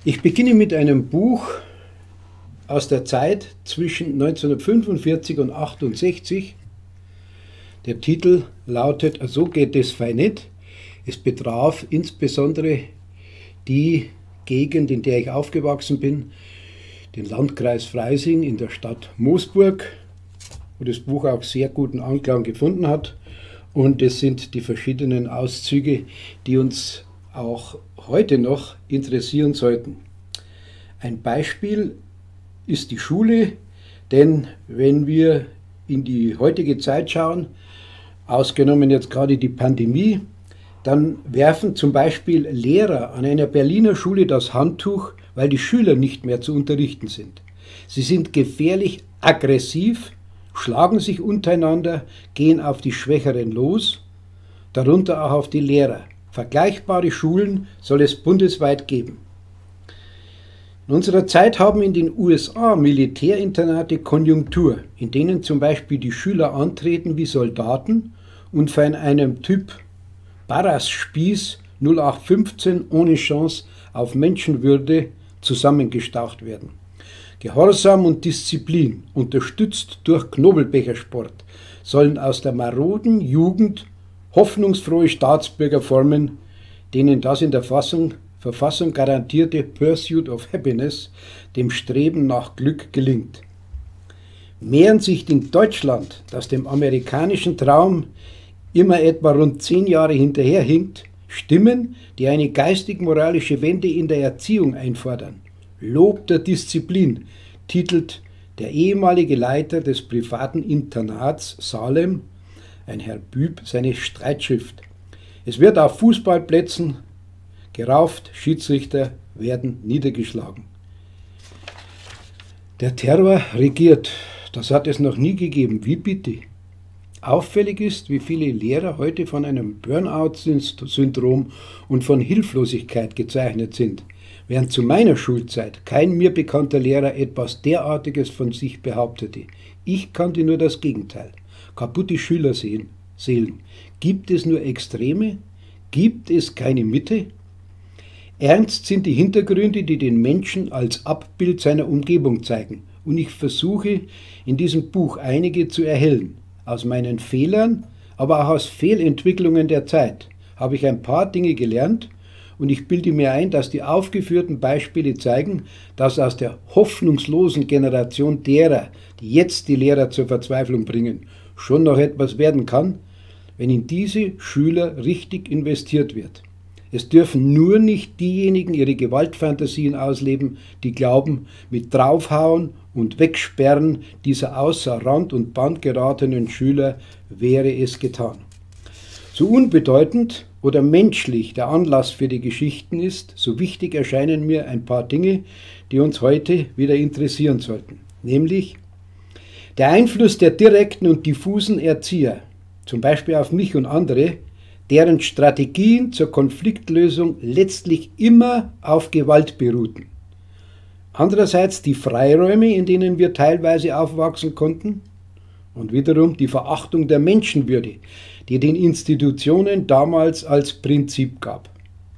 Ich beginne mit einem Buch aus der Zeit zwischen 1945 und 1968. Der Titel lautet So geht es fein nicht. Es betraf insbesondere die Gegend, in der ich aufgewachsen bin, den Landkreis Freising in der Stadt Moosburg, wo das Buch auch sehr guten Anklang gefunden hat. Und es sind die verschiedenen Auszüge, die uns auch heute noch interessieren sollten. Ein Beispiel ist die Schule, denn wenn wir in die heutige Zeit schauen, ausgenommen jetzt gerade die Pandemie, dann werfen zum Beispiel Lehrer an einer Berliner Schule das Handtuch, weil die Schüler nicht mehr zu unterrichten sind. Sie sind gefährlich aggressiv, schlagen sich untereinander, gehen auf die Schwächeren los, darunter auch auf die Lehrer. Vergleichbare Schulen soll es bundesweit geben. In unserer Zeit haben in den USA Militärinternate Konjunktur, in denen zum Beispiel die Schüler antreten wie Soldaten und von einem Typ Barras-Spieß 0815 ohne Chance auf Menschenwürde zusammengestaucht werden. Gehorsam und Disziplin, unterstützt durch Knobelbechersport, sollen aus der maroden Jugend hoffnungsfrohe Staatsbürger formen, denen das in der Verfassung garantierte Pursuit of Happiness, dem Streben nach Glück, gelingt. Mehren sich in Deutschland, das dem amerikanischen Traum immer etwa rund 10 Jahre hinterherhinkt, Stimmen, die eine geistig-moralische Wende in der Erziehung einfordern. Lob der Disziplin titelt der ehemalige Leiter des privaten Internats Salem, ein Herr Büb, seine Streitschrift. Es wird auf Fußballplätzen gerauft, Schiedsrichter werden niedergeschlagen. Der Terror regiert, das hat es noch nie gegeben. Wie bitte? Auffällig ist, wie viele Lehrer heute von einem Burnout-Syndrom und von Hilflosigkeit gezeichnet sind, während zu meiner Schulzeit kein mir bekannter Lehrer etwas derartiges von sich behauptete. Ich kannte nur das Gegenteil. Kaputte Schülerseelen. Gibt es nur Extreme? Gibt es keine Mitte? Ernst sind die Hintergründe, die den Menschen als Abbild seiner Umgebung zeigen. Und ich versuche in diesem Buch einige zu erhellen. Aus meinen Fehlern, aber auch aus Fehlentwicklungen der Zeit habe ich ein paar Dinge gelernt und ich bilde mir ein, dass die aufgeführten Beispiele zeigen, dass aus der hoffnungslosen Generation derer, die jetzt die Lehrer zur Verzweiflung bringen, schon noch etwas werden kann, wenn in diese Schüler richtig investiert wird. Es dürfen nur nicht diejenigen ihre Gewaltfantasien ausleben, die glauben, mit Draufhauen und Wegsperren dieser außer Rand und Band geratenen Schüler wäre es getan. So unbedeutend oder menschlich der Anlass für die Geschichten ist, so wichtig erscheinen mir ein paar Dinge, die uns heute wieder interessieren sollten. Nämlich der Einfluss der direkten und diffusen Erzieher, zum Beispiel auf mich und andere, deren Strategien zur Konfliktlösung letztlich immer auf Gewalt beruhten. Andererseits die Freiräume, in denen wir teilweise aufwachsen konnten, und wiederum die Verachtung der Menschenwürde, die den Institutionen damals als Prinzip gab.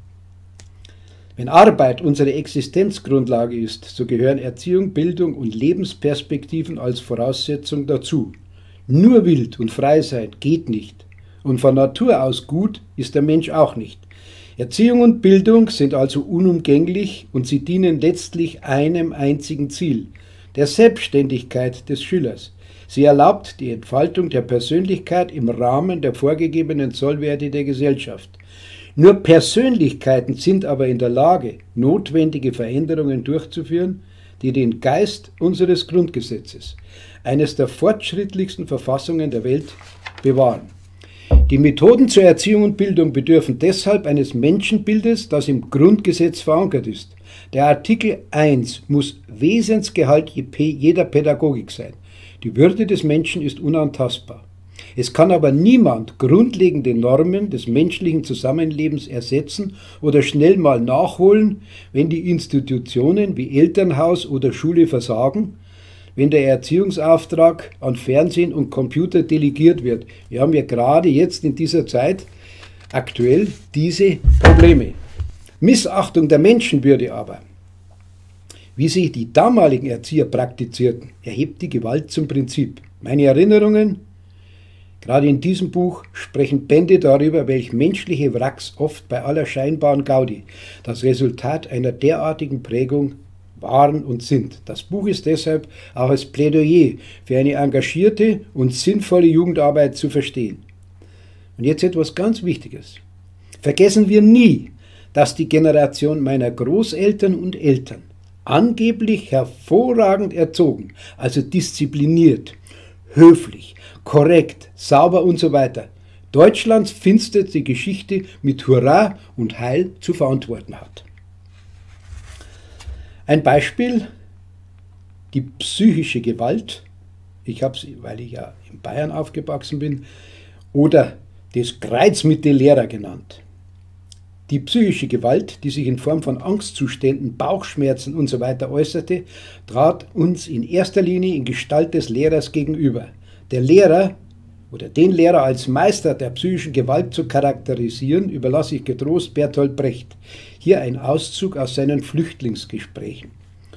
Wenn Arbeit unsere Existenzgrundlage ist, so gehören Erziehung, Bildung und Lebensperspektiven als Voraussetzung dazu. Nur wild und frei sein geht nicht. Und von Natur aus gut ist der Mensch auch nicht. Erziehung und Bildung sind also unumgänglich und sie dienen letztlich einem einzigen Ziel, der Selbstständigkeit des Schülers. Sie erlaubt die Entfaltung der Persönlichkeit im Rahmen der vorgegebenen Sollwerte der Gesellschaft. Nur Persönlichkeiten sind aber in der Lage, notwendige Veränderungen durchzuführen, die den Geist unseres Grundgesetzes, eines der fortschrittlichsten Verfassungen der Welt, bewahren. Die Methoden zur Erziehung und Bildung bedürfen deshalb eines Menschenbildes, das im Grundgesetz verankert ist. Der Artikel 1 muss Wesensgehalt jeder Pädagogik sein. Die Würde des Menschen ist unantastbar. Es kann aber niemand grundlegende Normen des menschlichen Zusammenlebens ersetzen oder schnell mal nachholen, wenn die Institutionen wie Elternhaus oder Schule versagen, wenn der Erziehungsauftrag an Fernsehen und Computer delegiert wird. Wir haben ja gerade jetzt in dieser Zeit aktuell diese Probleme. Missachtung der Menschenwürde aber, wie sie die damaligen Erzieher praktizierten, erhebt die Gewalt zum Prinzip. Meine Erinnerungen, gerade in diesem Buch, sprechen Bände darüber, welch menschliche Wracks oft bei aller scheinbaren Gaudi das Resultat einer derartigen Prägung waren und sind. Das Buch ist deshalb auch als Plädoyer für eine engagierte und sinnvolle Jugendarbeit zu verstehen. Und jetzt etwas ganz Wichtiges. Vergessen wir nie, dass die Generation meiner Großeltern und Eltern angeblich hervorragend erzogen, also diszipliniert, höflich, korrekt, sauber und so weiter, Deutschlands finsterste Geschichte mit Hurra und Heil zu verantworten hat. Ein Beispiel, die psychische Gewalt, ich habe sie, weil ich ja in Bayern aufgewachsen bin, oder das Kreuz mit den Lehrer genannt. Die psychische Gewalt, die sich in Form von Angstzuständen, Bauchschmerzen usw. äußerte, trat uns in erster Linie in Gestalt des Lehrers gegenüber. Der Lehrer oder den Lehrer als Meister der psychischen Gewalt zu charakterisieren, überlasse ich getrost Bertolt Brecht. Hier ein Auszug aus seinen Flüchtlingsgesprächen.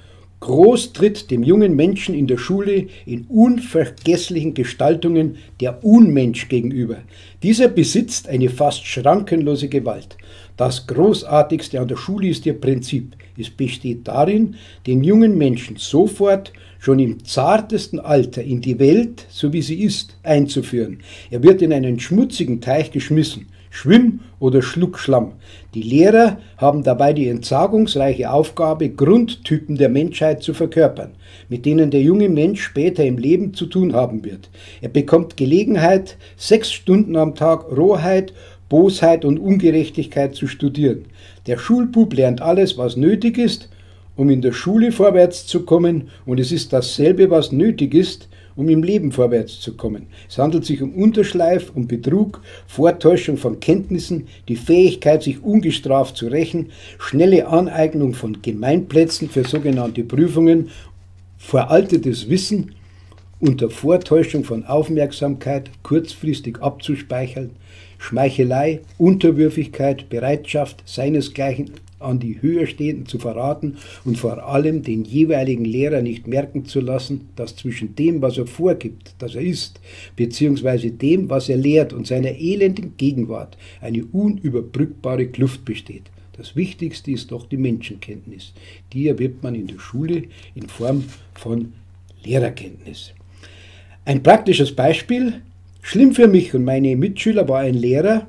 Groß tritt dem jungen Menschen in der Schule in unvergesslichen Gestaltungen der Unmensch gegenüber. Dieser besitzt eine fast schrankenlose Gewalt. Das Großartigste an der Schule ist ihr Prinzip. Es besteht darin, den jungen Menschen sofort, schon im zartesten Alter, in die Welt, so wie sie ist, einzuführen. Er wird in einen schmutzigen Teich geschmissen. Schwimm oder schluck Schlamm. Die Lehrer haben dabei die entsagungsreiche Aufgabe, Grundtypen der Menschheit zu verkörpern, mit denen der junge Mensch später im Leben zu tun haben wird. Er bekommt Gelegenheit, 6 Stunden am Tag Rohheit, Bosheit und Ungerechtigkeit zu studieren. Der Schulbub lernt alles, was nötig ist, um in der Schule vorwärts zu kommen, und es ist dasselbe, was nötig ist, um im Leben vorwärts zu kommen. Es handelt sich um Unterschleif, um Betrug, Vortäuschung von Kenntnissen, die Fähigkeit, sich ungestraft zu rächen, schnelle Aneignung von Gemeinplätzen für sogenannte Prüfungen, veraltetes Wissen unter Vortäuschung von Aufmerksamkeit kurzfristig abzuspeichern, Schmeichelei, Unterwürfigkeit, Bereitschaft, seinesgleichen an die Höherstehenden zu verraten und vor allem den jeweiligen Lehrer nicht merken zu lassen, dass zwischen dem, was er vorgibt, dass er ist, beziehungsweise dem, was er lehrt und seiner elenden Gegenwart, eine unüberbrückbare Kluft besteht. Das Wichtigste ist doch die Menschenkenntnis. Die erwirbt man in der Schule in Form von Lehrerkenntnis. Ein praktisches Beispiel: Schlimm für mich und meine Mitschüler war ein Lehrer,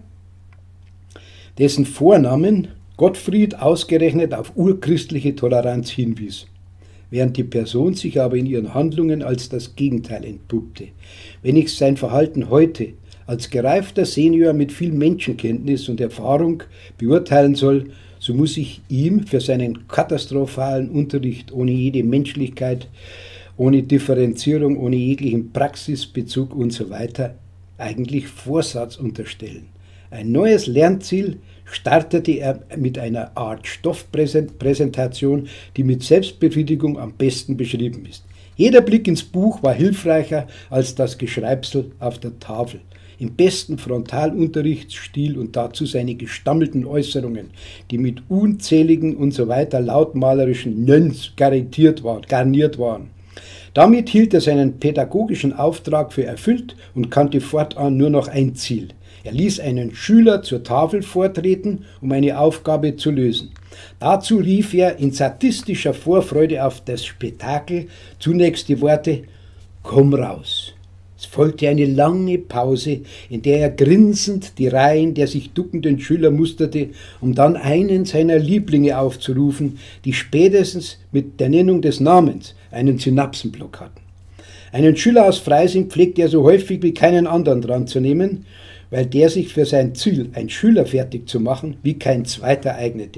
dessen Vornamen Gottfried ausgerechnet auf urchristliche Toleranz hinwies, während die Person sich aber in ihren Handlungen als das Gegenteil entpuppte. Wenn ich sein Verhalten heute als gereifter Senior mit viel Menschenkenntnis und Erfahrung beurteilen soll, so muss ich ihm für seinen katastrophalen Unterricht ohne jede Menschlichkeit, ohne Differenzierung, ohne jeglichen Praxisbezug usw. eigentlich Vorsatz unterstellen. Ein neues Lernziel startete er mit einer Art Stoffpräsentation, die mit Selbstbefriedigung am besten beschrieben ist. Jeder Blick ins Buch war hilfreicher als das Geschreibsel auf der Tafel. Im besten Frontalunterrichtsstil und dazu seine gestammelten Äußerungen, die mit unzähligen usw. Lautmalerischen Nönns garniert waren. Damit hielt er seinen pädagogischen Auftrag für erfüllt und kannte fortan nur noch ein Ziel. Er ließ einen Schüler zur Tafel vortreten, um eine Aufgabe zu lösen. Dazu rief er in sadistischer Vorfreude auf das Spektakel zunächst die Worte „Komm raus!". Es folgte eine lange Pause, in der er grinsend die Reihen der sich duckenden Schüler musterte, um dann einen seiner Lieblinge aufzurufen, die spätestens mit der Nennung des Namens einen Synapsenblock hatten. Einen Schüler aus Freising pflegte er so häufig wie keinen anderen dran zu nehmen, weil der sich für sein Ziel, ein Schüler fertig zu machen, wie kein zweiter eignete.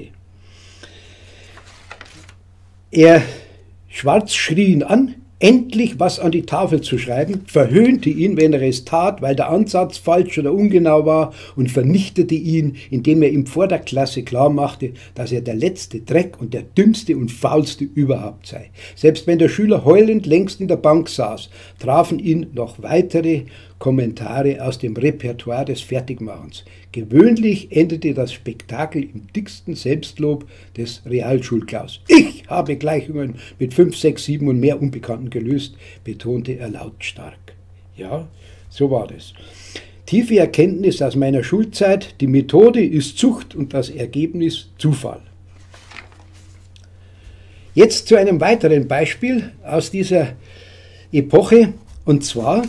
Schwarz schrie ihn an, endlich was an die Tafel zu schreiben, verhöhnte ihn, wenn er es tat, weil der Ansatz falsch oder ungenau war, und vernichtete ihn, indem er ihm vor der Klasse klarmachte, dass er der letzte Dreck und der dümmste und faulste überhaupt sei. Selbst wenn der Schüler heulend längst in der Bank saß, trafen ihn noch weitere Kommentare aus dem Repertoire des Fertigmachens. Gewöhnlich endete das Spektakel im dicksten Selbstlob des Realschulklaus. Ich habe Gleichungen mit 5, 6, 7 und mehr Unbekannten gelöst, betonte er lautstark. Ja, so war das. Tiefe Erkenntnis aus meiner Schulzeit, die Methode ist Zucht und das Ergebnis Zufall. Jetzt zu einem weiteren Beispiel aus dieser Epoche, und zwar,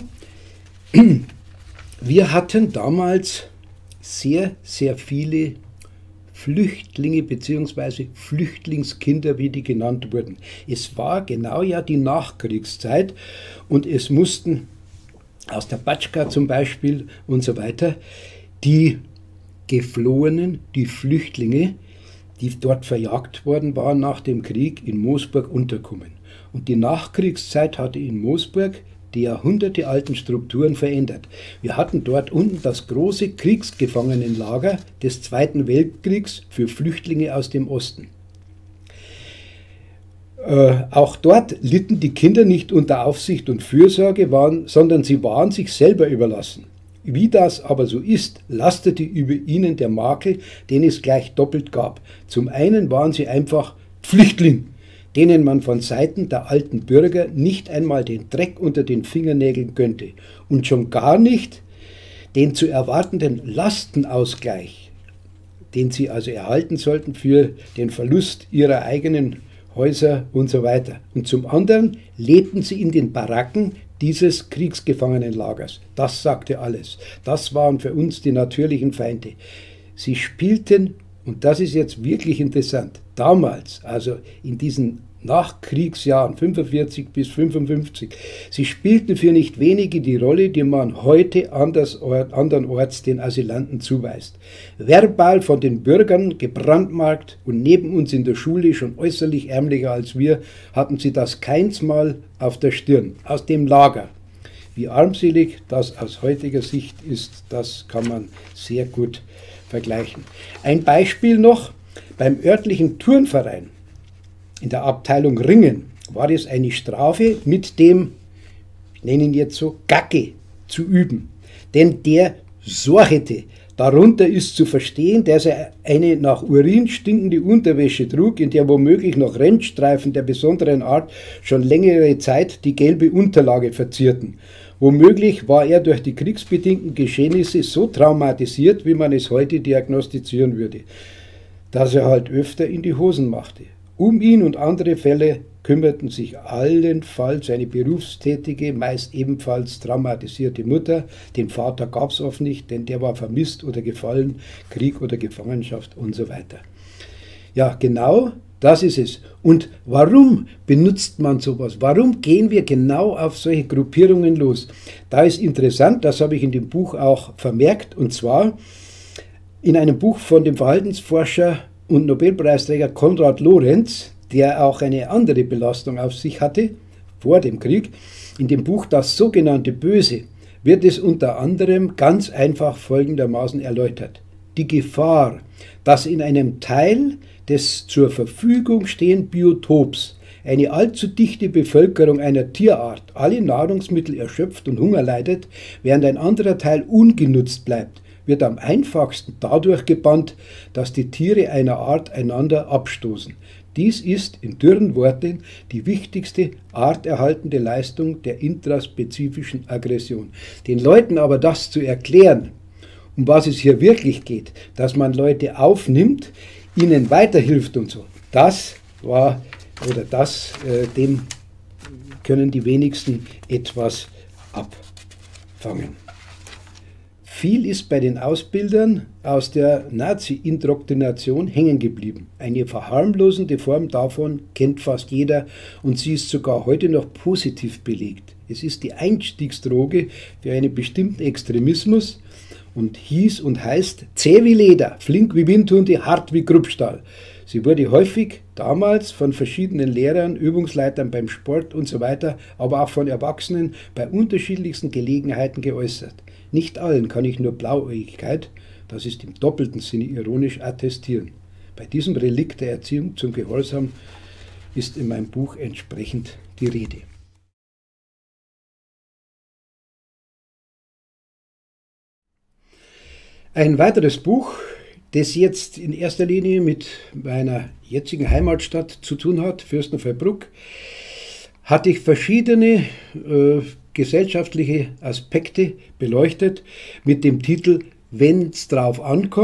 wir hatten damals sehr, sehr viele Flüchtlinge bzw. Flüchtlingskinder, wie die genannt wurden. Es war genau ja die Nachkriegszeit und es mussten aus der Batschka zum Beispiel und so weiter die Geflohenen, die Flüchtlinge, die dort verjagt worden waren nach dem Krieg, in Moosburg unterkommen. Und die Nachkriegszeit hatte in Moosburg die jahrhundertealten Strukturen verändert. Wir hatten dort unten das große Kriegsgefangenenlager des Zweiten Weltkriegs für Flüchtlinge aus dem Osten. Auch dort litten die Kinder nicht unter Aufsicht und Fürsorge, sondern sie waren sich selber überlassen. Wie das aber so ist, lastete über ihnen der Makel, den es gleich doppelt gab. Zum einen waren sie einfach Flüchtling, denen man von Seiten der alten Bürger nicht einmal den Dreck unter den Fingernägeln gönnte und schon gar nicht den zu erwartenden Lastenausgleich, den sie also erhalten sollten für den Verlust ihrer eigenen Häuser und so weiter. Und zum anderen lebten sie in den Baracken dieses Kriegsgefangenenlagers. Das sagte alles. Das waren für uns die natürlichen Feinde. Sie spielten, und das ist jetzt wirklich interessant, damals, also in diesen Nachkriegsjahren 45 bis 55, sie spielten für nicht wenige die Rolle, die man heute andernorts den Asylanten zuweist. Verbal von den Bürgern gebrandmarkt und neben uns in der Schule schon äußerlich ärmlicher als wir, hatten sie das keinsmal auf der Stirn. Aus dem Lager. Wie armselig das aus heutiger Sicht ist, das kann man sehr gut vergleichen. Ein Beispiel noch, beim örtlichen Turnverein in der Abteilung Ringen war es eine Strafe, mit dem, ich nenne ihn jetzt so, Gacke zu üben. Denn der sorgete. Darunter ist zu verstehen, dass er eine nach Urin stinkende Unterwäsche trug, in der womöglich noch Rennstreifen der besonderen Art schon längere Zeit die gelbe Unterlage verzierten. Womöglich war er durch die kriegsbedingten Geschehnisse so traumatisiert, wie man es heute diagnostizieren würde, dass er halt öfter in die Hosen machte. Um ihn und andere Fälle kümmerten sich allenfalls eine berufstätige, meist ebenfalls traumatisierte Mutter. Den Vater gab es oft nicht, denn der war vermisst oder gefallen, Krieg oder Gefangenschaft und so weiter. Ja, genau das ist es. Und warum benutzt man sowas? Warum gehen wir genau auf solche Gruppierungen los? Da ist interessant, das habe ich in dem Buch auch vermerkt, und zwar in einem Buch von dem Verhaltensforscher und Nobelpreisträger Konrad Lorenz, der auch eine andere Belastung auf sich hatte, vor dem Krieg. In dem Buch Das sogenannte Böse wird es unter anderem ganz einfach folgendermaßen erläutert. Die Gefahr, dass in einem Teil des zur Verfügung stehenden Biotops eine allzu dichte Bevölkerung einer Tierart alle Nahrungsmittel erschöpft und Hunger leidet, während ein anderer Teil ungenutzt bleibt, wird am einfachsten dadurch gebannt, dass die Tiere einer Art einander abstoßen. Dies ist in dürren Worten die wichtigste arterhaltende Leistung der intraspezifischen Aggression. Den Leuten aber das zu erklären, um was es hier wirklich geht, dass man Leute aufnimmt, ihnen weiterhilft und so, dem können die wenigsten etwas abfangen. Viel ist bei den Ausbildern aus der Nazi-Indoktrination hängen geblieben. Eine verharmlosende Form davon kennt fast jeder und sie ist sogar heute noch positiv belegt. Es ist die Einstiegsdroge für einen bestimmten Extremismus und hieß und heißt zäh wie Leder, flink wie Windhunde, hart wie Kruppstahl. Sie wurde häufig damals von verschiedenen Lehrern, Übungsleitern beim Sport und so weiter, aber auch von Erwachsenen bei unterschiedlichsten Gelegenheiten geäußert. Nicht allen kann ich nur Blauäugigkeit, das ist im doppelten Sinne ironisch, attestieren. Bei diesem Relikt der Erziehung zum Gehorsam ist in meinem Buch entsprechend die Rede. Ein weiteres Buch, das jetzt in erster Linie mit meiner jetzigen Heimatstadt zu tun hat, Fürstenfeldbruck, hatte ich verschiedene gesellschaftliche Aspekte beleuchtet mit dem Titel Wenn's drauf ankommt, ...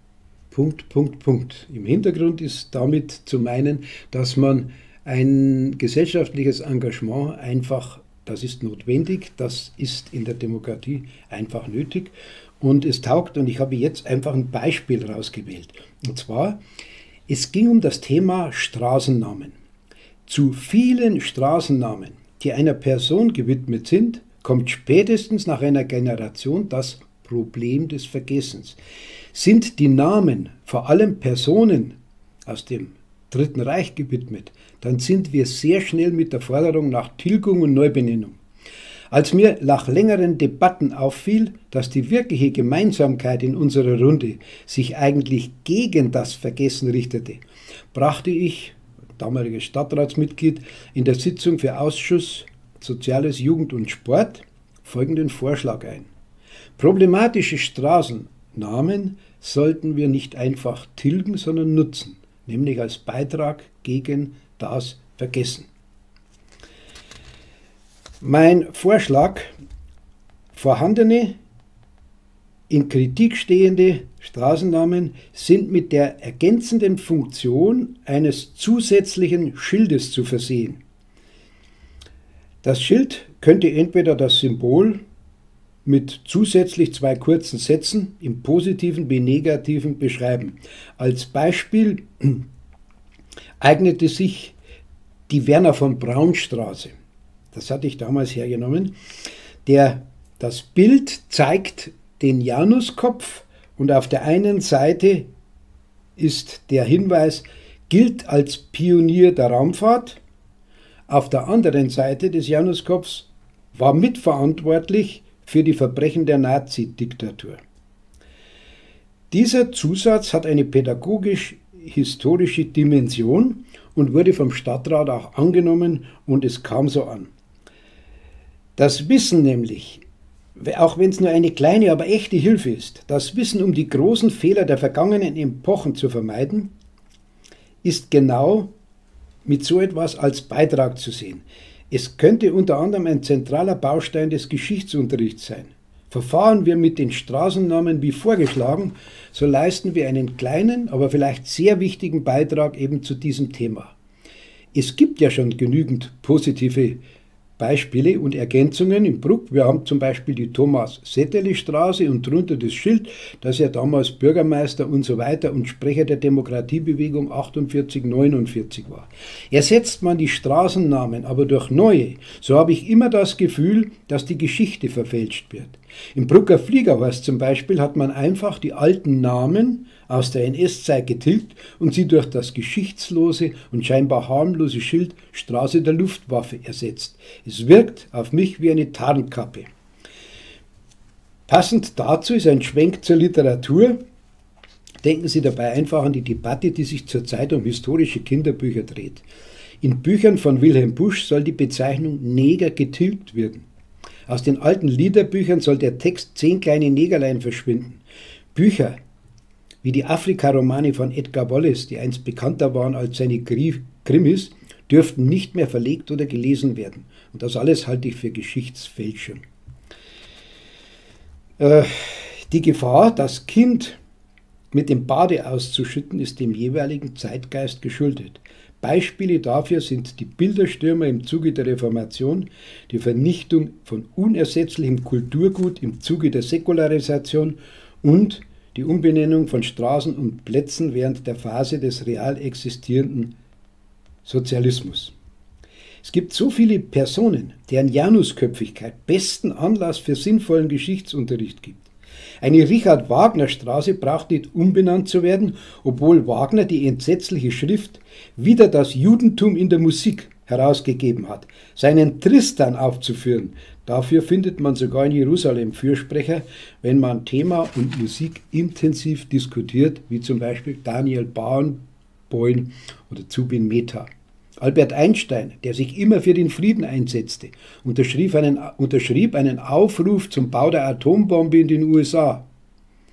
Im Hintergrund ist damit zu meinen, dass man ein gesellschaftliches Engagement einfach, das ist notwendig, das ist in der Demokratie einfach nötig und es taugt, und ich habe jetzt einfach ein Beispiel rausgewählt. Und zwar, es ging um das Thema Straßennamen. Zu vielen Straßennamen, die einer Person gewidmet sind, kommt spätestens nach einer Generation das Problem des Vergessens. Sind die Namen vor allem Personen aus dem Dritten Reich gewidmet, dann sind wir sehr schnell mit der Forderung nach Tilgung und Neubenennung. Als mir nach längeren Debatten auffiel, dass die wirkliche Gemeinsamkeit in unserer Runde sich eigentlich gegen das Vergessen richtete, brachte ich, damaliges Stadtratsmitglied, in der Sitzung für Ausschuss Soziales, Jugend und Sport folgenden Vorschlag ein. Problematische Straßennamen sollten wir nicht einfach tilgen, sondern nutzen, nämlich als Beitrag gegen das Vergessen. Mein Vorschlag: vorhandene, in Kritik stehende Straßennamen sind mit der ergänzenden Funktion eines zusätzlichen Schildes zu versehen. Das Schild könnte entweder das Symbol mit zusätzlich 2 kurzen Sätzen im Positiven wie Negativen beschreiben. Als Beispiel eignete sich die Werner von Braun Straße. Das hatte ich damals hergenommen. Das Bild zeigt den Januskopf und auf der einen Seite ist der Hinweis, gilt als Pionier der Raumfahrt. Auf der anderen Seite des Januskopfs war mitverantwortlich für die Verbrechen der Nazi-Diktatur. Dieser Zusatz hat eine pädagogisch-historische Dimension und wurde vom Stadtrat auch angenommen und es kam so an. Das Wissen nämlich, auch wenn es nur eine kleine, aber echte Hilfe ist, das Wissen um die großen Fehler der vergangenen Epochen zu vermeiden, ist genau mit so etwas als Beitrag zu sehen. Es könnte unter anderem ein zentraler Baustein des Geschichtsunterrichts sein. Verfahren wir mit den Straßennamen wie vorgeschlagen, so leisten wir einen kleinen, aber vielleicht sehr wichtigen Beitrag eben zu diesem Thema. Es gibt ja schon genügend positive Beispiele und Ergänzungen in Bruck. Wir haben zum Beispiel die Thomas-Settele-Straße und drunter das Schild, dass er damals Bürgermeister und so weiter und Sprecher der Demokratiebewegung 48-49 war. Ersetzt man die Straßennamen aber durch neue, so habe ich immer das Gefühl, dass die Geschichte verfälscht wird. Im Brucker Fliegerhorst zum Beispiel hat man einfach die alten Namen aus der NS-Zeit getilgt und sie durch das geschichtslose und scheinbar harmlose Schild Straße der Luftwaffe ersetzt. Es wirkt auf mich wie eine Tarnkappe. Passend dazu ist ein Schwenk zur Literatur. Denken Sie dabei einfach an die Debatte, die sich zurzeit um historische Kinderbücher dreht. In Büchern von Wilhelm Busch soll die Bezeichnung Neger getilgt werden. Aus den alten Liederbüchern soll der Text 10 kleine Negerlein verschwinden. Bücher wie die Afrika-Romane von Edgar Wallace, die einst bekannter waren als seine Krimis, dürften nicht mehr verlegt oder gelesen werden. Und das alles halte ich für Geschichtsfälschung. Die Gefahr, das Kind mit dem Bade auszuschütten, ist dem jeweiligen Zeitgeist geschuldet. Beispiele dafür sind die Bilderstürmer im Zuge der Reformation, die Vernichtung von unersetzlichem Kulturgut im Zuge der Säkularisation und die Umbenennung von Straßen und Plätzen während der Phase des real existierenden Sozialismus. Es gibt so viele Personen, deren Janusköpfigkeit besten Anlass für sinnvollen Geschichtsunterricht gibt. Eine Richard-Wagner-Straße braucht nicht umbenannt zu werden, obwohl Wagner die entsetzliche Schrift Wieder das Judentum in der Musik herausgegeben hat. Seinen Tristan aufzuführen, dafür findet man sogar in Jerusalem Fürsprecher, wenn man Thema und Musik intensiv diskutiert, wie zum Beispiel Daniel Barenboim oder Zubin Mehta. Albert Einstein, der sich immer für den Frieden einsetzte, unterschrieb einen Aufruf zum Bau der Atombombe in den USA.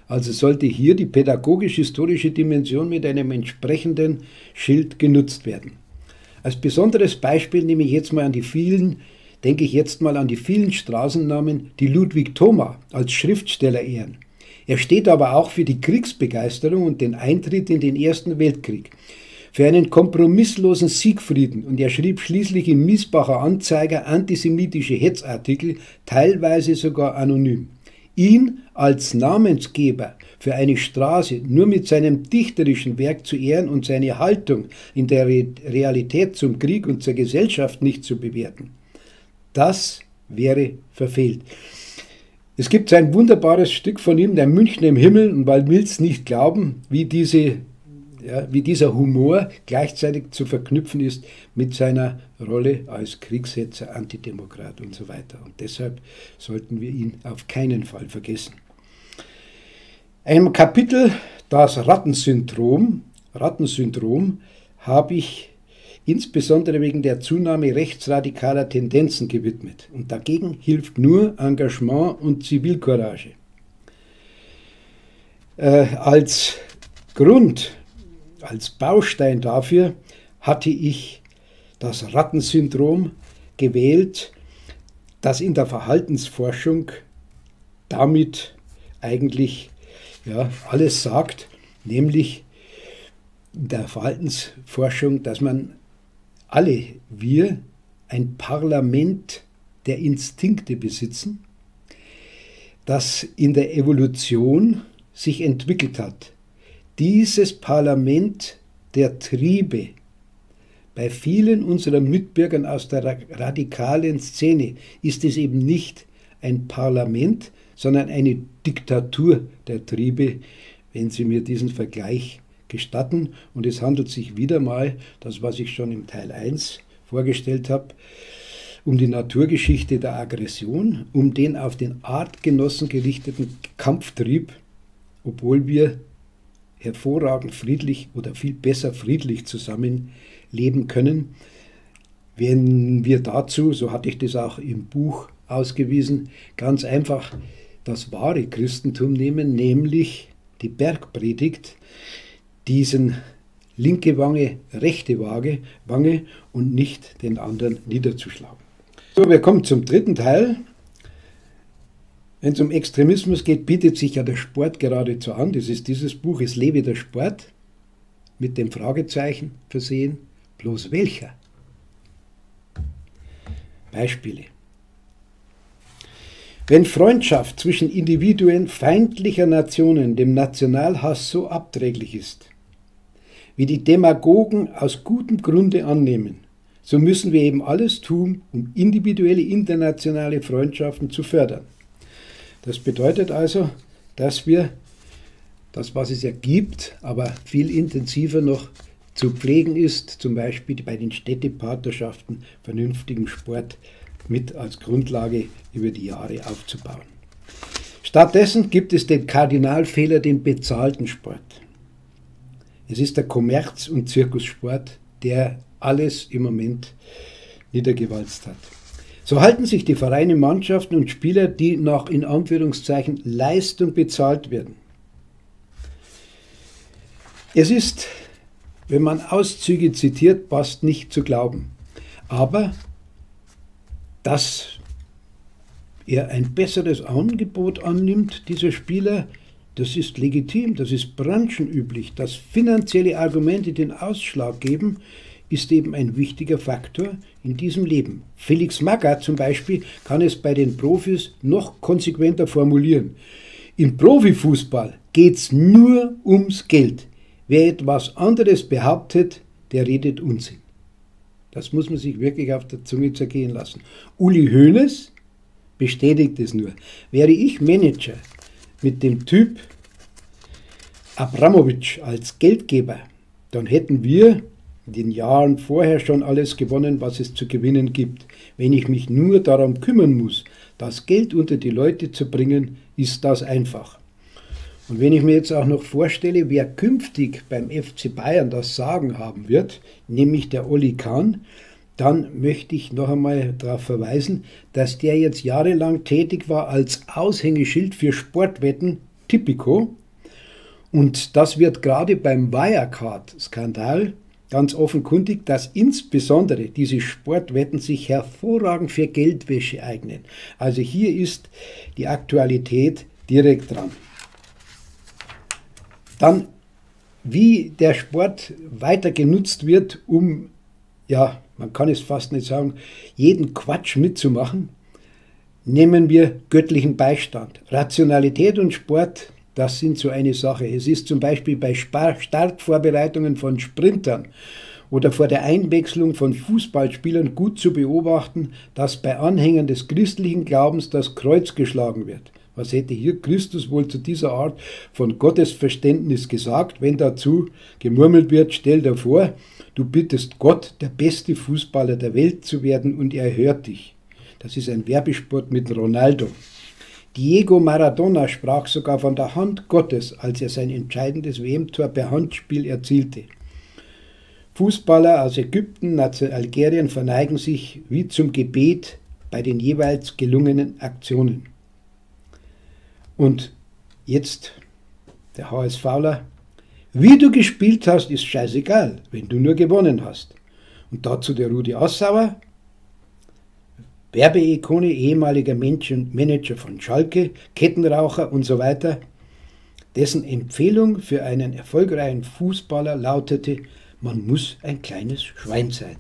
Also sollte hier die pädagogisch-historische Dimension mit einem entsprechenden Schild genutzt werden. Als besonderes Beispiel nehme ich jetzt mal an die vielen, denke ich jetzt mal an die vielen Straßennamen, die Ludwig Thoma als Schriftsteller ehren. Er steht aber auch für die Kriegsbegeisterung und den Eintritt in den Ersten Weltkrieg, für einen kompromisslosen Siegfrieden, und er schrieb schließlich im Miesbacher Anzeiger antisemitische Hetzartikel, teilweise sogar anonym. Ihn als Namensgeber für eine Straße nur mit seinem dichterischen Werk zu ehren und seine Haltung in der Realität zum Krieg und zur Gesellschaft nicht zu bewerten, das wäre verfehlt. Es gibt ein wunderbares Stück von ihm, der Münchner im Himmel, und man will es nicht glauben, wie dieser Humor gleichzeitig zu verknüpfen ist mit seiner Rolle als Kriegshetzer, Antidemokrat und so weiter. Und deshalb sollten wir ihn auf keinen Fall vergessen. Einem Kapitel, das Rattensyndrom, habe ich insbesondere wegen der Zunahme rechtsradikaler Tendenzen gewidmet. Und dagegen hilft nur Engagement und Zivilcourage. Als Grund, als Baustein dafür hatte ich das Rattensyndrom gewählt, das in der Verhaltensforschung damit eigentlich alles sagt, nämlich in der Verhaltensforschung, dass wir ein Parlament der Instinkte besitzen, das in der Evolution sich entwickelt hat. Dieses Parlament der Triebe, bei vielen unserer Mitbürgern aus der radikalen Szene ist es eben nicht ein Parlament, sondern eine Diktatur der Triebe, wenn Sie mir diesen Vergleich gestatten. Und es handelt sich wieder mal, das was ich schon im Teil 1 vorgestellt habe, um die Naturgeschichte der Aggression, um den auf den Artgenossen gerichteten Kampftrieb, obwohl wir hervorragend friedlich oder viel besser friedlich zusammenleben können, wenn wir dazu, so hatte ich das auch im Buch ausgewiesen, ganz einfach das wahre Christentum nehmen, nämlich die Bergpredigt, diesen linke Wange, rechte Wange und nicht den anderen niederzuschlagen. So, wir kommen zum dritten Teil. Wenn es um Extremismus geht, bietet sich ja der Sport geradezu an. Das ist dieses Buch, Es lebe der Sport, mit dem Fragezeichen versehen. Bloß welcher? Beispiele. Wenn Freundschaft zwischen Individuen feindlicher Nationen dem Nationalhass so abträglich ist, wie die Demagogen aus gutem Grunde annehmen, so müssen wir eben alles tun, um individuelle internationale Freundschaften zu fördern. Das bedeutet also, dass wir das, was es ja gibt, aber viel intensiver noch zu pflegen ist, zum Beispiel bei den Städtepartnerschaften vernünftigen Sport mit als Grundlage über die Jahre aufzubauen. Stattdessen gibt es den Kardinalfehler, den bezahlten Sport. Es ist der Kommerz- und Zirkussport, der alles im Moment niedergewalzt hat. So halten sich die Vereine, Mannschaften und Spieler, die nach in Anführungszeichen Leistung bezahlt werden. Es ist, wenn man Auszüge zitiert, fast nicht zu glauben. Aber dass er ein besseres Angebot annimmt, dieser Spieler, das ist legitim, das ist branchenüblich. Dass finanzielle Argumente den Ausschlag geben, ist eben ein wichtiger Faktor in diesem Leben. Felix Magath zum Beispiel kann es bei den Profis noch konsequenter formulieren. Im Profifußball geht es nur ums Geld. Wer etwas anderes behauptet, der redet Unsinn. Das muss man sich wirklich auf der Zunge zergehen lassen. Uli Hoeneß bestätigt es nur. Wäre ich Manager mit dem Typ Abramovic als Geldgeber, dann hätten wir in den Jahren vorher schon alles gewonnen, was es zu gewinnen gibt. Wenn ich mich nur darum kümmern muss, das Geld unter die Leute zu bringen, ist das einfach. Und wenn ich mir jetzt auch noch vorstelle, wer künftig beim FC Bayern das Sagen haben wird, nämlich der Oli Kahn, dann möchte ich noch einmal darauf verweisen, dass der jetzt jahrelang tätig war als Aushängeschild für Sportwetten Tipico. Und das wird gerade beim Wirecard-Skandal ganz offenkundig, dass insbesondere diese Sportwetten sich hervorragend für Geldwäsche eignen. Also hier ist die Aktualität direkt dran. Dann, wie der Sport weiter genutzt wird, um, ja, man kann es fast nicht sagen, jeden Quatsch mitzumachen, nehmen wir göttlichen Beistand. Rationalität und Sport, das sind so eine Sache. Es ist zum Beispiel bei Startvorbereitungen von Sprintern oder vor der Einwechslung von Fußballspielern gut zu beobachten, dass bei Anhängern des christlichen Glaubens das Kreuz geschlagen wird. Was hätte hier Christus wohl zu dieser Art von Gottesverständnis gesagt, wenn dazu gemurmelt wird, stell dir vor, du bittest Gott, der beste Fußballer der Welt zu werden und er hört dich. Das ist ein Werbespot mit Ronaldo. Diego Maradona sprach sogar von der Hand Gottes, als er sein entscheidendes WM-Tor per Handspiel erzielte. Fußballer aus Ägypten, Algerien verneigen sich wie zum Gebet bei den jeweils gelungenen Aktionen. Und jetzt der HSVler. Wie du gespielt hast, ist scheißegal, wenn du nur gewonnen hast. Und dazu der Rudi Assauer, Werbeikone, ehemaliger Manager von Schalke, Kettenraucher und so weiter. Dessen Empfehlung für einen erfolgreichen Fußballer lautete, man muss ein kleines Schwein sein.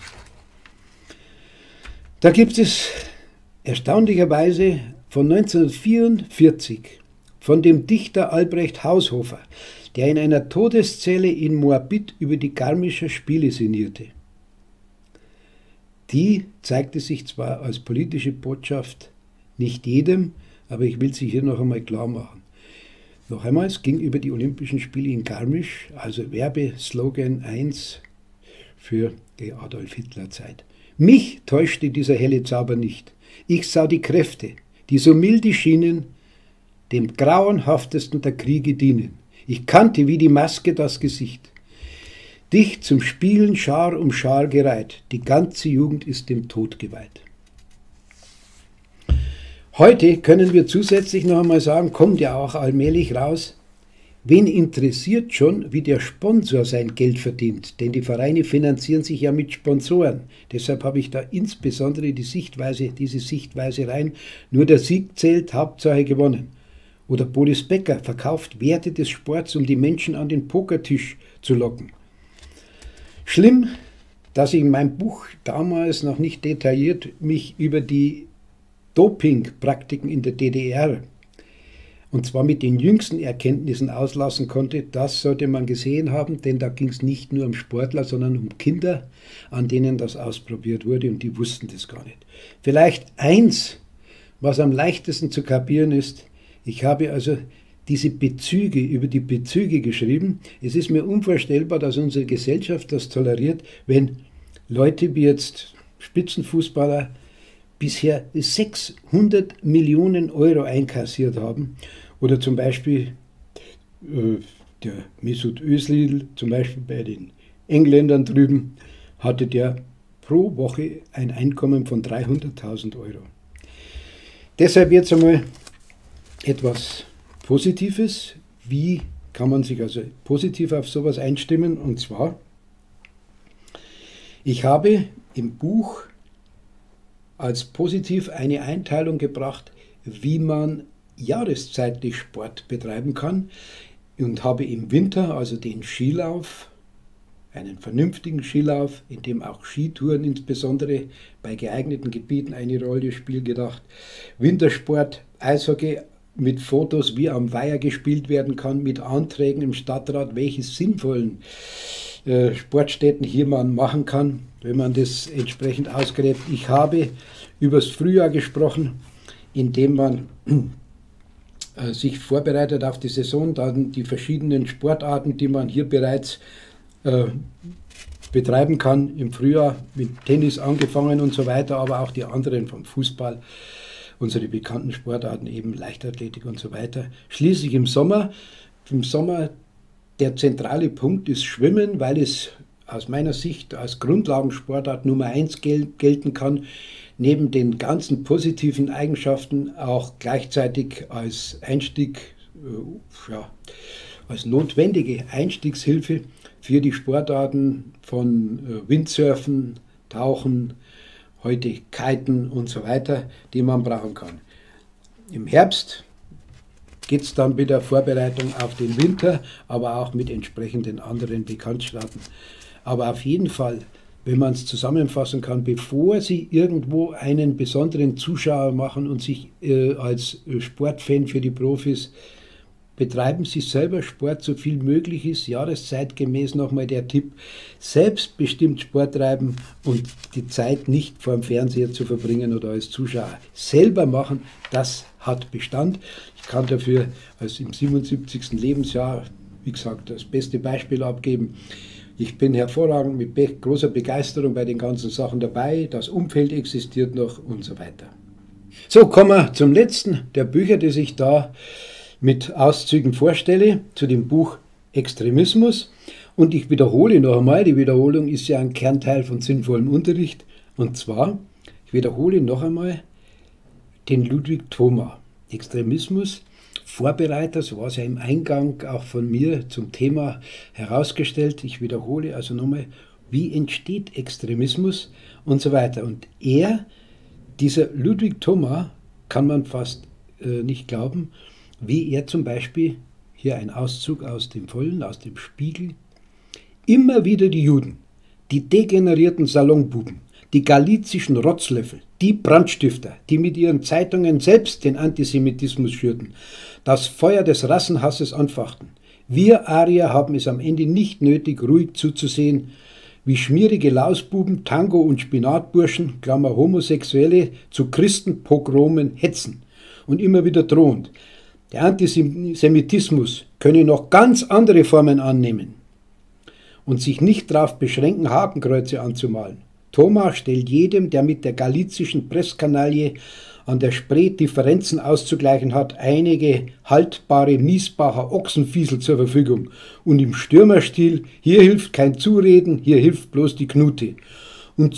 Da gibt es erstaunlicherweise von 1944 von dem Dichter Albrecht Haushofer, der in einer Todeszelle in Moabit über die Garmischer Spiele sinnierte. Die zeigte sich zwar als politische Botschaft nicht jedem, aber ich will sie hier noch einmal klar machen. Noch einmal, es ging über die Olympischen Spiele in Garmisch, also Werbeslogan 1 für die Adolf-Hitler-Zeit. Mich täuschte dieser helle Zauber nicht. Ich sah die Kräfte, die so milde schienen, dem grauenhaftesten der Kriege dienen. Ich kannte wie die Maske das Gesicht. Dich zum Spielen Schar um Schar gereiht, die ganze Jugend ist dem Tod geweiht. Heute können wir zusätzlich noch einmal sagen, kommt ja auch allmählich raus, wen interessiert schon, wie der Sponsor sein Geld verdient, denn die Vereine finanzieren sich ja mit Sponsoren. Deshalb habe ich da insbesondere diese Sichtweise rein, nur der Sieg zählt, Hauptsache gewonnen. Oder Boris Becker verkauft Werte des Sports, um die Menschen an den Pokertisch zu locken. Schlimm, dass ich in meinem Buch damals noch nicht detailliert mich über die Dopingpraktiken in der DDR, und zwar mit den jüngsten Erkenntnissen auslassen konnte. Das sollte man gesehen haben, denn da ging es nicht nur um Sportler, sondern um Kinder, an denen das ausprobiert wurde und die wussten das gar nicht. Vielleicht eins, was am leichtesten zu kapieren ist, ich habe also über die Bezüge geschrieben. Es ist mir unvorstellbar, dass unsere Gesellschaft das toleriert, wenn Leute wie jetzt Spitzenfußballer bisher 600 Millionen Euro einkassiert haben. Oder zum Beispiel der Mesut Özil, zum Beispiel bei den Engländern drüben, hatte der pro Woche ein Einkommen von 300.000 Euro. Deshalb jetzt einmal etwas Positives. Wie kann man sich also positiv auf sowas einstimmen? Und zwar, ich habe im Buch als positiv eine Einteilung gebracht, wie man jahreszeitlich Sport betreiben kann, und habe im Winter also den Skilauf, einen vernünftigen Skilauf, in dem auch Skitouren insbesondere bei geeigneten Gebieten eine Rolle spielt, gedacht. Wintersport, Eishockey mit Fotos, wie am Weiher gespielt werden kann, mit Anträgen im Stadtrat, welche sinnvollen Sportstätten hier man machen kann, wenn man das entsprechend ausgräbt. Ich habe über das Frühjahr gesprochen, indem man sich vorbereitet auf die Saison, dann die verschiedenen Sportarten, die man hier bereits betreiben kann im Frühjahr, mit Tennis angefangen und so weiter, aber auch die anderen vom Fußball, unsere bekannten Sportarten, eben Leichtathletik und so weiter. Schließlich im Sommer der zentrale Punkt ist Schwimmen, weil es aus meiner Sicht als Grundlagensportart Nummer 1 gelten kann, neben den ganzen positiven Eigenschaften auch gleichzeitig als Einstieg ja, als notwendige Einstiegshilfe für die Sportarten von Windsurfen, Tauchen, heute Kiten und so weiter, die man brauchen kann. Im Herbst geht es dann wieder Vorbereitung auf den Winter, aber auch mit entsprechenden anderen Bekanntschaften. Aber auf jeden Fall, wenn man es zusammenfassen kann, bevor Sie irgendwo einen besonderen Zuschauer machen und sich als Sportfan für die Profis, betreiben Sie selber Sport, so viel möglich ist, jahreszeitgemäß nochmal der Tipp, selbstbestimmt Sport treiben und die Zeit nicht vor dem Fernseher zu verbringen oder als Zuschauer. Selber machen, das hat Bestand. Ich kann dafür als im 77. Lebensjahr, wie gesagt, das beste Beispiel abgeben. Ich bin hervorragend mit großer Begeisterung bei den ganzen Sachen dabei, das Umfeld existiert noch und so weiter. So, kommen wir zum letzten der Bücher, die ich da mit Auszügen vorstelle, zu dem Buch Extremismus. Und ich wiederhole noch einmal, die Wiederholung ist ja ein Kernteil von sinnvollem Unterricht. Und zwar, ich wiederhole noch einmal den Ludwig Thoma. Extremismus, Vorbereiter, so war es ja im Eingang auch von mir zum Thema herausgestellt. Ich wiederhole also nochmal, wie entsteht Extremismus und so weiter. Und dieser Ludwig Thoma, kann man fast nicht glauben, wie er zum Beispiel, hier ein Auszug aus dem Vollen, aus dem Spiegel, immer wieder die Juden, die degenerierten Salonbuben, die galizischen Rotzlöffel, die Brandstifter, die mit ihren Zeitungen selbst den Antisemitismus schürten, das Feuer des Rassenhasses anfachten. Wir Arier haben es am Ende nicht nötig, ruhig zuzusehen, wie schmierige Lausbuben, Tango- und Spinatburschen, Klammer Homosexuelle, zu Christenpogromen hetzen und immer wieder drohend. Der Antisemitismus könne noch ganz andere Formen annehmen und sich nicht darauf beschränken, Hakenkreuze anzumalen. Thoma stellt jedem, der mit der galizischen Presskanaille an der Spree Differenzen auszugleichen hat, einige haltbare Miesbacher Ochsenfiesel zur Verfügung. Und im Stürmerstil, hier hilft kein Zureden, hier hilft bloß die Knute. Und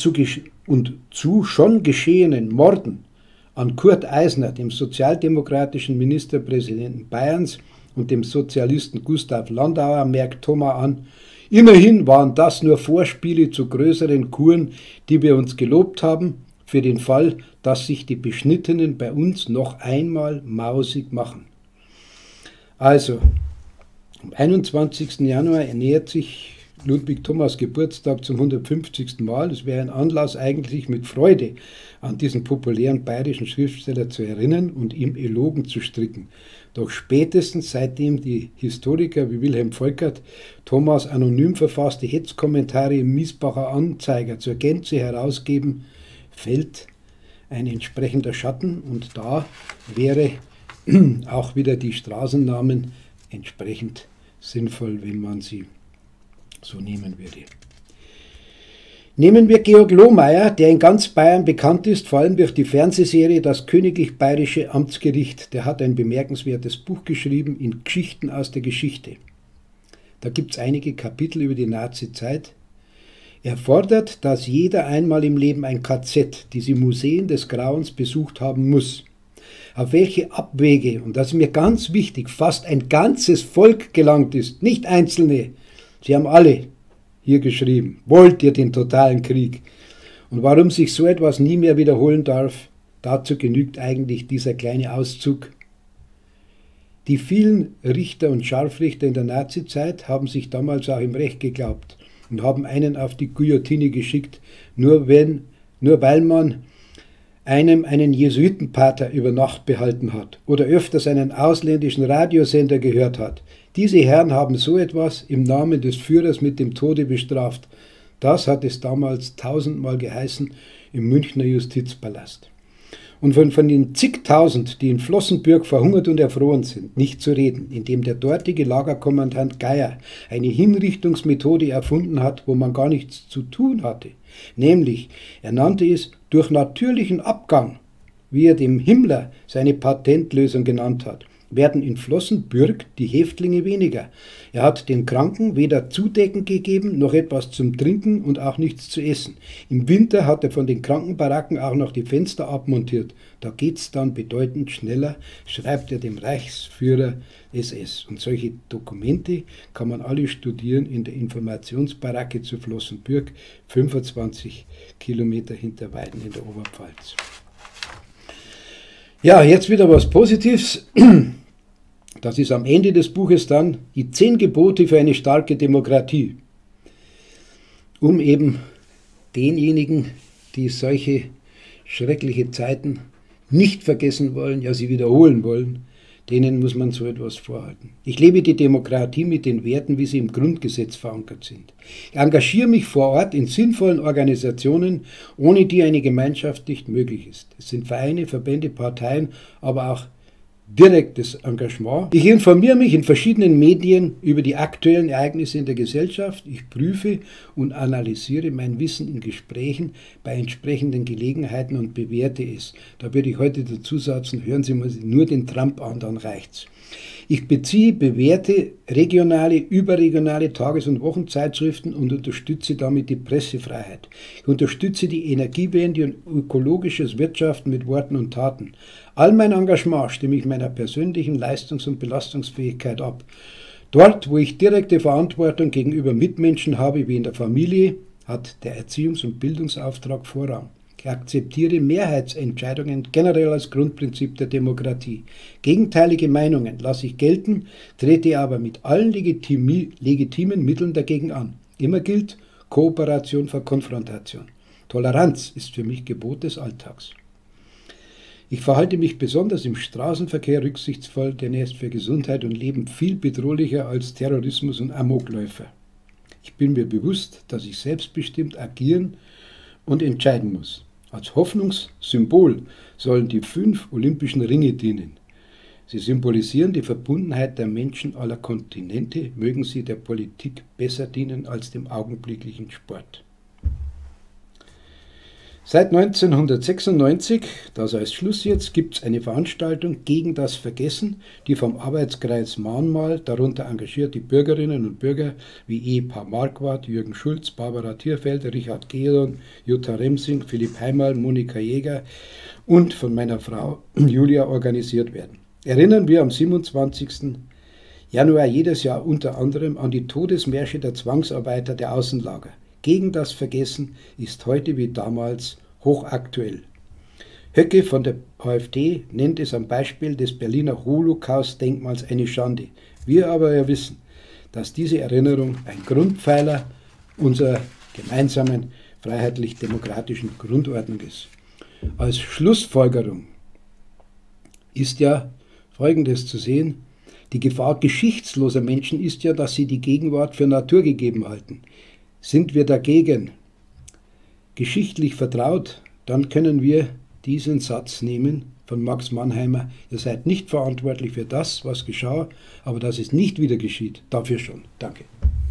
zu schon geschehenen Morden an Kurt Eisner, dem sozialdemokratischen Ministerpräsidenten Bayerns, und dem Sozialisten Gustav Landauer, merkt Thoma an, immerhin waren das nur Vorspiele zu größeren Kuren, die wir uns gelobt haben, für den Fall, dass sich die Beschnittenen bei uns noch einmal mausig machen. Also, am 21. Januar nähert sich Ludwig Thomas Geburtstag zum 150. Mal. Es wäre ein Anlass, eigentlich mit Freude an diesen populären bayerischen Schriftsteller zu erinnern und ihm Elogen zu stricken. Doch spätestens seitdem die Historiker wie Wilhelm Volkert Thomas anonym verfasste Hetzkommentare im Miesbacher Anzeiger zur Gänze herausgeben, fällt ein entsprechender Schatten, und da wäre auch wieder die Straßennamen entsprechend sinnvoll, wenn man sie so nehmen würde. Nehmen wir Georg Lohmeier, der in ganz Bayern bekannt ist, vor allem durch die Fernsehserie Das Königlich Bayerische Amtsgericht. Der hat ein bemerkenswertes Buch geschrieben in Geschichten aus der Geschichte. Da gibt es einige Kapitel über die Nazi-Zeit. Er fordert, dass jeder einmal im Leben ein KZ, diese Museen des Grauens, besucht haben muss. Auf welche Abwege, und das ist mir ganz wichtig, fast ein ganzes Volk gelangt ist, nicht Einzelne. Sie haben alle hier geschrieben, wollt ihr den totalen Krieg? Und warum sich so etwas nie mehr wiederholen darf, dazu genügt eigentlich dieser kleine Auszug. Die vielen Richter und Scharfrichter in der Nazizeit haben sich damals auch im Recht geglaubt und haben einen auf die Guillotine geschickt, nur weil man einem einen Jesuitenpater über Nacht behalten hat oder öfters einen ausländischen Radiosender gehört hat. Diese Herren haben so etwas im Namen des Führers mit dem Tode bestraft. Das hat es damals 1000-mal geheißen im Münchner Justizpalast. Und von den zigtausend, die in Flossenbürg verhungert und erfroren sind, nicht zu reden, indem der dortige Lagerkommandant Geier eine Hinrichtungsmethode erfunden hat, wo man gar nichts zu tun hatte. Nämlich, er nannte es durch natürlichen Abgang, wie er dem Himmler seine Patentlösung genannt hat. werden in Flossenbürg die Häftlinge weniger. Er hat den Kranken weder Zudecken gegeben, noch etwas zum Trinken und auch nichts zu essen. Im Winter hat er von den Krankenbaracken auch noch die Fenster abmontiert. Da geht's dann bedeutend schneller, schreibt er dem Reichsführer SS. Und solche Dokumente kann man alle studieren in der Informationsbaracke zu Flossenbürg, 25 Kilometer hinter Weiden in der Oberpfalz. Ja, jetzt wieder was Positives. Das ist am Ende des Buches dann die 10 Gebote für eine starke Demokratie. Um eben denjenigen, die solche schreckliche Zeiten nicht vergessen wollen, ja sie wiederholen wollen, denen muss man so etwas vorhalten. Ich lebe die Demokratie mit den Werten, wie sie im Grundgesetz verankert sind. Ich engagiere mich vor Ort in sinnvollen Organisationen, ohne die eine Gemeinschaft nicht möglich ist. Es sind Vereine, Verbände, Parteien, aber auch direktes Engagement. Ich informiere mich in verschiedenen Medien über die aktuellen Ereignisse in der Gesellschaft. Ich prüfe und analysiere mein Wissen in Gesprächen bei entsprechenden Gelegenheiten und bewerte es. Da würde ich heute dazu sagen, hören Sie mal nur den Trump an, dann reicht's. Ich beziehe, bewerte regionale, überregionale Tages- und Wochenzeitschriften und unterstütze damit die Pressefreiheit. Ich unterstütze die Energiewende und ökologisches Wirtschaften mit Worten und Taten. All mein Engagement stimme ich meiner persönlichen Leistungs- und Belastungsfähigkeit ab. Dort, wo ich direkte Verantwortung gegenüber Mitmenschen habe, wie in der Familie, hat der Erziehungs- und Bildungsauftrag Vorrang. Ich akzeptiere Mehrheitsentscheidungen generell als Grundprinzip der Demokratie. Gegenteilige Meinungen lasse ich gelten, trete aber mit allen legitimen Mitteln dagegen an. Immer gilt Kooperation vor Konfrontation. Toleranz ist für mich Gebot des Alltags. Ich verhalte mich besonders im Straßenverkehr rücksichtsvoll, denn er ist für Gesundheit und Leben viel bedrohlicher als Terrorismus und Amokläufer. Ich bin mir bewusst, dass ich selbstbestimmt agieren und entscheiden muss. Als Hoffnungssymbol sollen die 5 Olympischen Ringe dienen. Sie symbolisieren die Verbundenheit der Menschen aller Kontinente, mögen sie der Politik besser dienen als dem augenblicklichen Sport. Seit 1996, das als Schluss jetzt, gibt es eine Veranstaltung gegen das Vergessen, die vom Arbeitskreis Mahnmal, darunter engagierte Bürgerinnen und Bürger wie Ehepaar Marquardt, Jürgen Schulz, Barbara Thierfelder, Richard Geron, Jutta Remsing, Philipp Heimal, Monika Jäger und von meiner Frau Julia organisiert werden. Erinnern wir am 27. Januar jedes Jahr unter anderem an die Todesmärsche der Zwangsarbeiter der Außenlager. Gegen das Vergessen ist heute wie damals hochaktuell. Höcke von der AfD nennt es am Beispiel des Berliner Holocaust-Denkmals eine Schande. Wir aber ja wissen, dass diese Erinnerung ein Grundpfeiler unserer gemeinsamen freiheitlich-demokratischen Grundordnung ist. Als Schlussfolgerung ist ja Folgendes zu sehen: Die Gefahr geschichtsloser Menschen ist ja, dass sie die Gegenwart für Natur gegeben halten. Sind wir dagegen geschichtlich vertraut, dann können wir diesen Satz nehmen von Max Mannheimer: Ihr seid nicht verantwortlich für das, was geschah, aber dass es nicht wieder geschieht, dafür schon. Danke.